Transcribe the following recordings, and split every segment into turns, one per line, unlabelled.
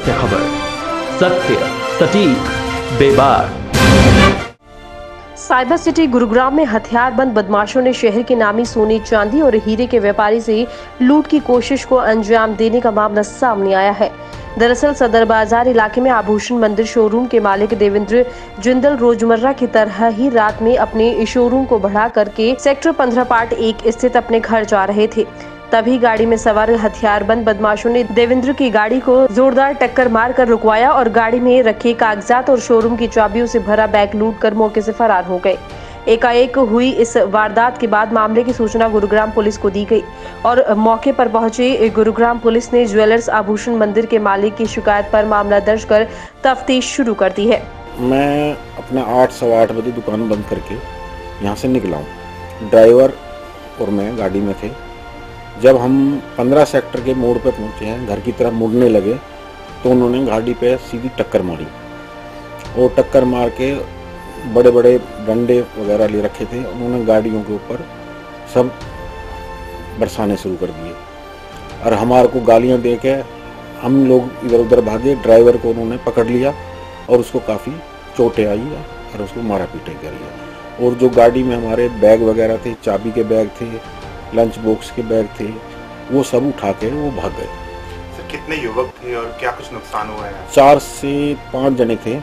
सत्य खबर, सत्य सटीक बेबाक।
साइबर सिटी गुरुग्राम में हथियारबंद बदमाशों ने शहर के नामी सोने, चांदी और हीरे के व्यापारी से लूट की कोशिश को अंजाम देने का मामला सामने आया है। दरअसल सदर बाजार इलाके में आभूषण मंदिर शोरूम के मालिक देवेंद्र जिंदल रोजमर्रा की तरह ही रात में अपने शोरूम को बढ़ा करके सेक्टर 15 पार्ट 1 स्थित अपने घर जा रहे थे। तभी गाड़ी में सवार हथियारबंद बदमाशों ने देवेंद्र की गाड़ी को जोरदार टक्कर मारकर रुकवाया और गाड़ी में रखे कागजात और शोरूम की चाबियों से भरा बैग लूटकर मौके से फरार हो गए। एकाएक हुई इस वारदात के बाद मामले की सूचना गुरुग्राम पुलिस को दी गई और मौके पर पहुंची गुरुग्राम पुलिस ने ज्वेलर्स आभूषण मंदिर के मालिक की शिकायत पर मामला दर्ज कर तफ्तीश शुरू कर दी है।
मैं अपना 8 सवा 8 बजे दुकान बंद करके यहाँ से निकला हूँ। ड्राइवर और मैं गाड़ी में थे। जब हम 15 सेक्टर के मोड़ पर पहुँचे हैं, घर की तरफ मुड़ने लगे तो उन्होंने गाड़ी पे सीधी टक्कर मारी और टक्कर मार के बड़े बड़े डंडे वगैरह ले रखे थे। उन्होंने गाड़ियों के ऊपर सब बरसाने शुरू कर दिए और हमारे को गालियां दे के हम लोग इधर उधर भागे। ड्राइवर को उन्होंने पकड़ लिया और उसको काफ़ी चोटें आई और उसको मारा पीटा कर। और जो गाड़ी में हमारे बैग वगैरह थे, चाबी के बैग थे, लंच बॉक्स के बैग थे, वो सब उठा के वो भाग गए।
सर कितने युवक थे और क्या कुछ नुकसान हुआ है?
4 से 5 जने थे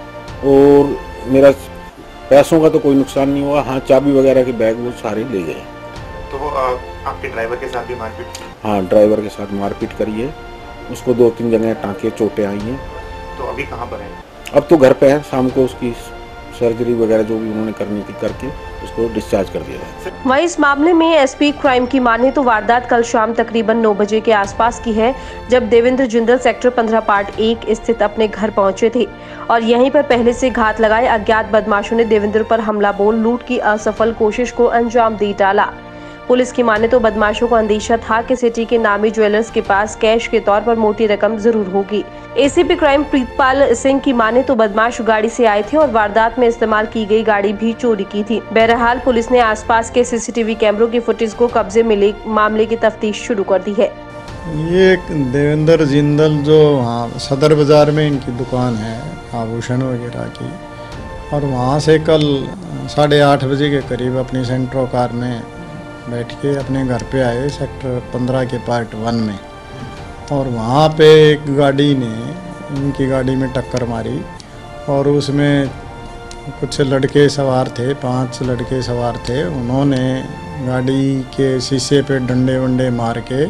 और मेरा पैसों का तो कोई नुकसान नहीं हुआ। हाँ, चाबी वगैरह के बैग वो सारे ले गए।
तो वो आपके ड्राइवर के साथ भी मारपीट की?
हाँ, ड्राइवर के साथ मारपीट करी है। उसको 2-3 जगह टाँके चोटें आई हैं।
तो अभी कहाँ पर है?
अब तो घर पे है। शाम को उसकी सर्जरी वगैरह जो भी उन्होंने करनी थी करके उसको डिस्चार्ज कर दिया है।
वहीं इस मामले में एसपी क्राइम की माने तो वारदात कल शाम तकरीबन 9 बजे के आसपास की है, जब देवेंद्र जिंदल सेक्टर 15 पार्ट 1 स्थित अपने घर पहुंचे थे और यहीं पर पहले से घात लगाए अज्ञात बदमाशों ने देवेंद्र पर हमला बोल लूट की असफल कोशिश को अंजाम दे डाला। पुलिस की माने तो बदमाशों को अंदेशा था कि सिटी के नामी ज्वेलर्स के पास कैश के तौर पर मोटी रकम जरूर होगी। एसीपी क्राइम प्रीतपाल सिंह की माने तो बदमाश गाड़ी से आए थे और वारदात में इस्तेमाल की गई गाड़ी भी चोरी की थी। बहरहाल पुलिस ने आसपास के सीसीटीवी कैमरों की फुटेज को कब्जे में ले मामले की तफ्तीश शुरू कर दी है।
ये देवेंद्र जिंदल जो वहाँ सदर बाजार में इनकी दुकान है आभूषण वगैरह की, और वहाँ से कल 8:30 बजे के करीब अपनी सेंट्रो कार में बैठ के अपने घर पे आए सेक्टर 15 के पार्ट 1 में, और वहाँ पे एक गाड़ी ने इनकी गाड़ी में टक्कर मारी और उसमें कुछ लड़के सवार थे, 5 लड़के सवार थे। उन्होंने गाड़ी के शीशे पे डंडे वंडे मार के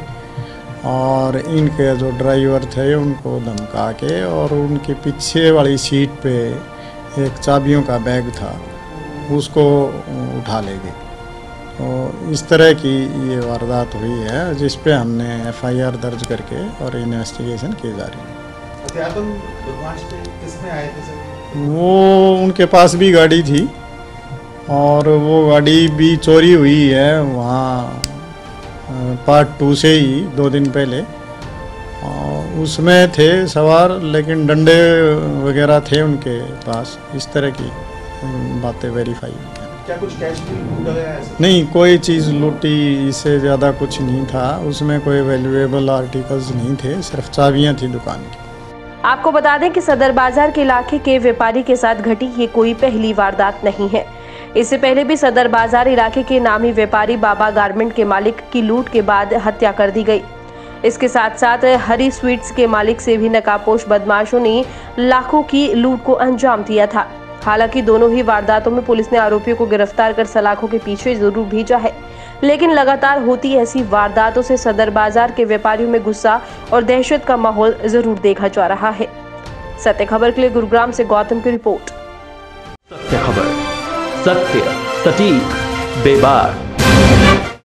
और इनके जो ड्राइवर थे उनको धमका के और उनके पीछे वाली सीट पे एक चाबियों का बैग था उसको उठा ले गए। तो इस तरह की ये वारदात हुई है जिस पे हमने FIR दर्ज करके और इन्वेस्टिगेशन की जा रही है।
बदमाश किसमें आए थे सर?
वो उनके पास भी गाड़ी थी और वो गाड़ी भी चोरी हुई है वहाँ पार्ट 2 से ही 2 दिन पहले। उसमें थे सवार लेकिन डंडे वगैरह थे उनके पास। इस तरह की बातें वेरीफाई हुई।
क्या कुछ कैश भी लूटा गया है?
नहीं, कोई चीज़ लूटी, इससे ज़्यादा कुछ नहीं था। उसमें कोई वैल्यूएबल आर्टिकल्स नहीं थे, सिर्फ चाबियां थी दुकान की।
आपको बता दें कि सदर बाजार के इलाके के व्यापारी के साथ घटी ये कोई पहली वारदात नहीं है। इससे पहले भी सदर बाजार इलाके के नामी व्यापारी बाबा गारमेंट के मालिक की लूट के बाद हत्या कर दी गई। इसके साथ साथ हरी स्वीट्स के मालिक से भी नकाबपोश बदमाशों ने लाखों की लूट को अंजाम दिया था। हालांकि दोनों ही वारदातों में पुलिस ने आरोपियों को गिरफ्तार कर सलाखों के पीछे जरूर भेजा है, लेकिन लगातार होती ऐसी वारदातों से सदर बाजार के व्यापारियों में गुस्सा और दहशत का माहौल जरूर देखा जा रहा है। सत्य खबर के लिए गुरुग्राम से गौतम की रिपोर्ट।
सत्य खबर, सत्य सटीक बेबाक।